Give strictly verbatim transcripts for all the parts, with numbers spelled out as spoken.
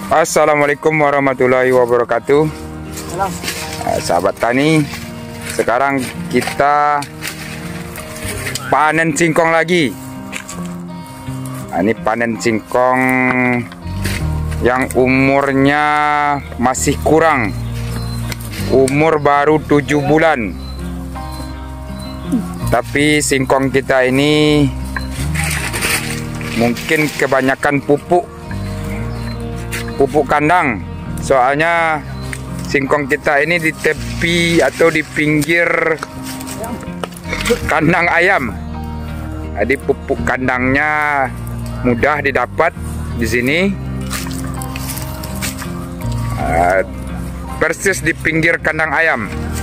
Assalamualaikum warahmatullahi wabarakatuh. Salam. Sahabat tani, sekarang kita panen singkong lagi. Ini panen singkong yang umurnya masih kurang, umur baru tujuh bulan. Tapi singkong kita ini mungkin kebanyakan pupuk pupuk kandang. Soalnya singkong kita ini di tepi atau di pinggir kandang ayam. Jadi pupuk kandangnya mudah didapat di sini. Uh, persis di pinggir kandang ayam.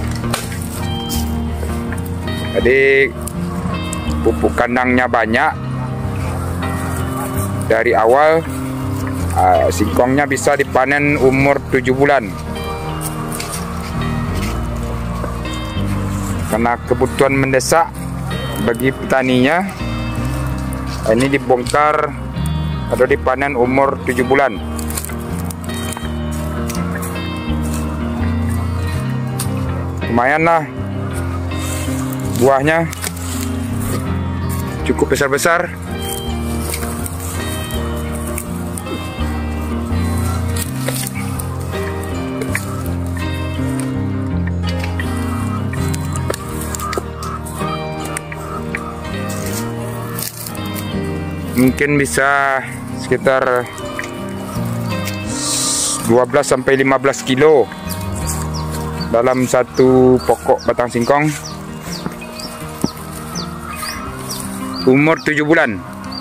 Jadi pupuk kandangnya banyak. Dari awal uh, singkongnya bisa dipanen umur tujuh bulan. Karena kebutuhan mendesak bagi petaninya, ini dibongkar atau dipanen umur tujuh bulan. Lumayan lah buahnya, cukup besar-besar. Mungkin bisa sekitar dua belas sampai lima belas kilo dalam satu pokok batang singkong. Umur tujuh bulan.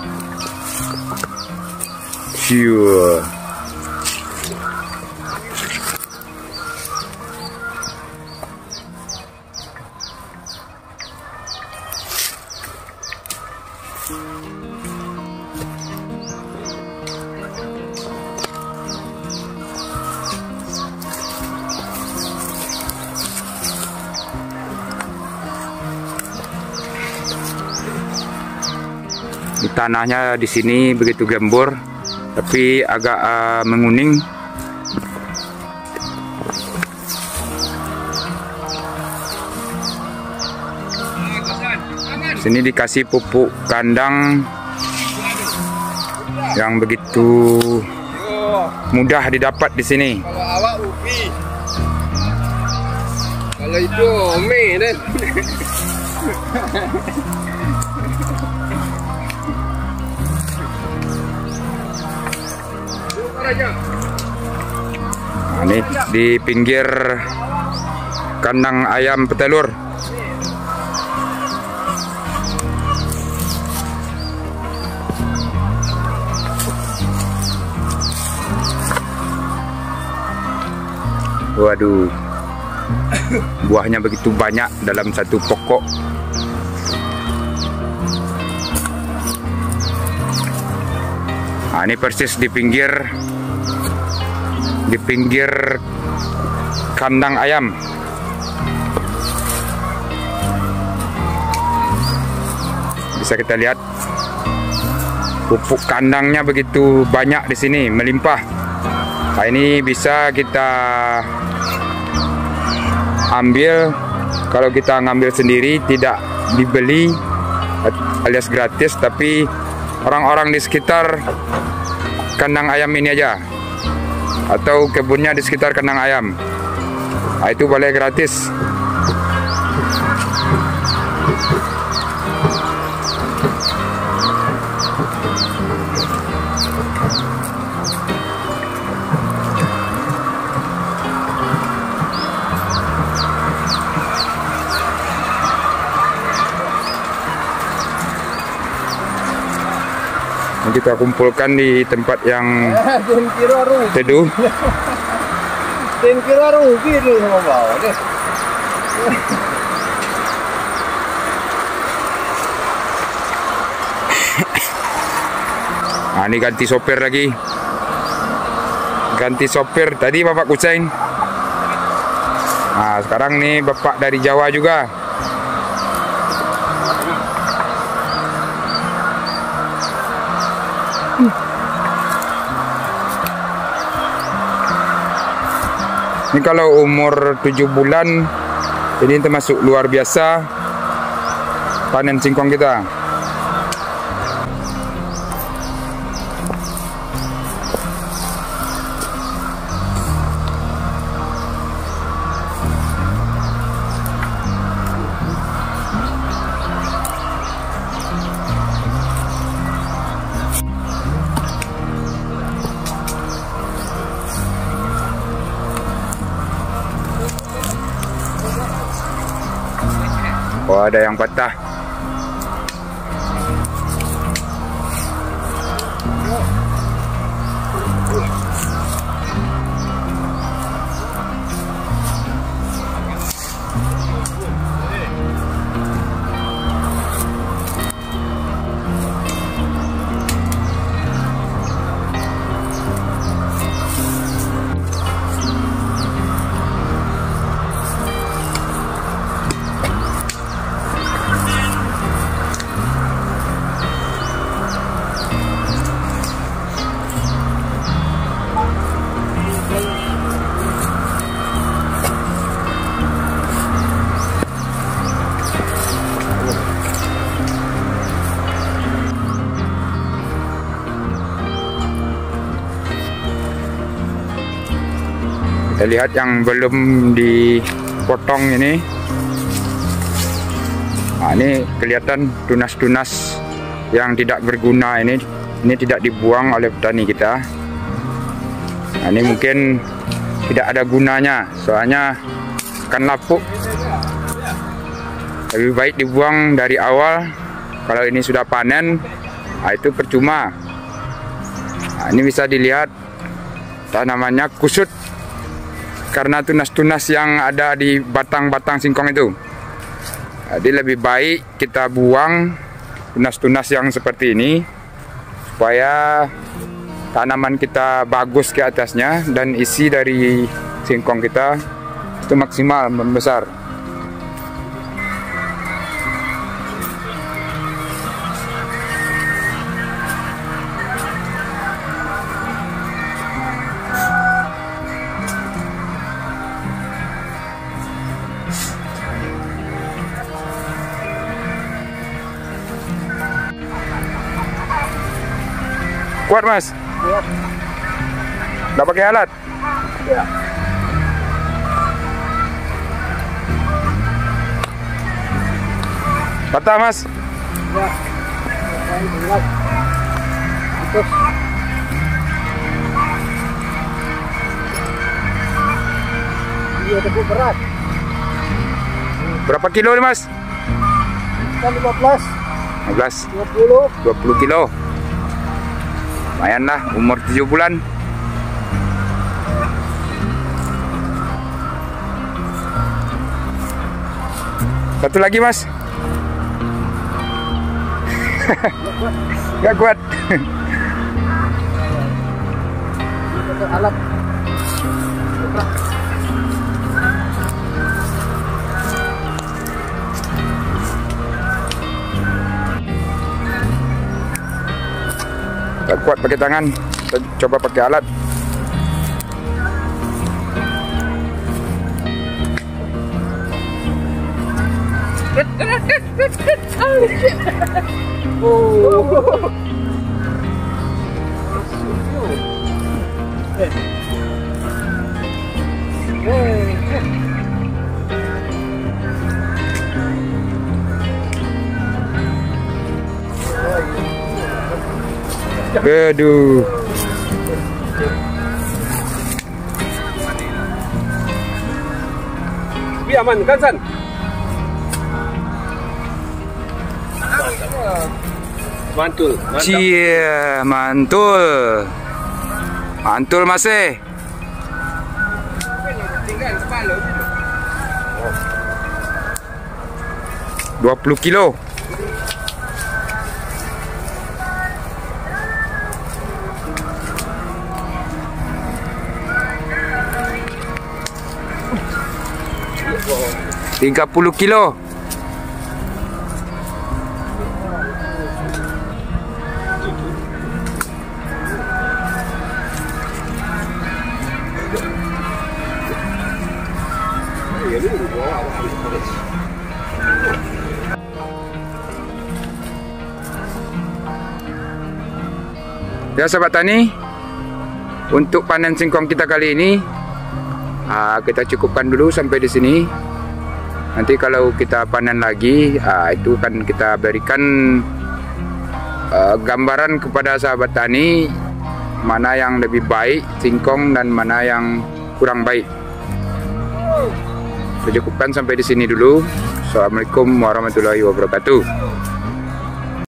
Sure. Tanahnya di sini begitu gembur, tapi agak uh, menguning. Sini dikasih pupuk kandang yang begitu mudah didapat di sini. Kalau awak ubi, kalau itu ome deh. Nah, ini di pinggir kandang ayam petelur. Waduh, buahnya begitu banyak dalam satu pokok. Nah, ini persis di pinggir di pinggir kandang ayam. Bisa kita lihat pupuk kandangnya begitu banyak di sini, melimpah. Nah, ini bisa kita ambil kalau kita ngambil sendiri, tidak dibeli alias gratis, tapi orang-orang di sekitar kandang ayam ini aja, atau kebunnya di sekitar kandang ayam, nah, itu boleh gratis. Kita kumpulkan di tempat yang teduh. Dan kira rugi dulu sama bawah deh. Nah, ini ganti sopir lagi. Ganti sopir. Tadi Bapak Kucing. Nah, sekarang nih Bapak dari Jawa juga. Ini kalau umur tujuh bulan, ini termasuk luar biasa panen singkong kita. Oh, ada yang patah. Kita lihat yang belum dipotong ini. Nah, ini kelihatan tunas-tunas yang tidak berguna ini. Ini tidak dibuang oleh petani kita. Nah, ini mungkin tidak ada gunanya, soalnya akan lapuk. Lebih baik dibuang dari awal. Kalau ini sudah panen, nah itu percuma. Nah, ini bisa dilihat tanamannya kusut karena tunas-tunas yang ada di batang-batang singkong itu. Jadi lebih baik kita buang tunas-tunas yang seperti ini supaya tanaman kita bagus ke atasnya dan isi dari singkong kita itu maksimal membesar. Kuat, Mas? Kuat. Nggak pakai alat? Ya. Patah, Mas? Ya. Terus. Iya, tepuk berat. Berapa kilo nih, Mas? Kan lima belas. lima belas. dua puluh. dua puluh kilo. Lumayan lah, umur tujuh bulan. Satu lagi, Mas. Gak kuat. Alat. Gak kuat pakai tangan, kita coba pakai alat. Oh. Aduh. Biar aman kan, San? Mantul, mantap. Cie, mantul. Mantul, Mas. Eh. dua puluh kilo. tiga puluh kilo. Ya sahabat tani, untuk panen singkong kita kali ini uh, kita cukupkan dulu sampai di sini. Nanti kalau kita panen lagi, uh, itu kan kita berikan uh, gambaran kepada sahabat tani mana yang lebih baik singkong dan mana yang kurang baik. Kita cukupkan sampai di sini dulu. Assalamualaikum warahmatullahi wabarakatuh.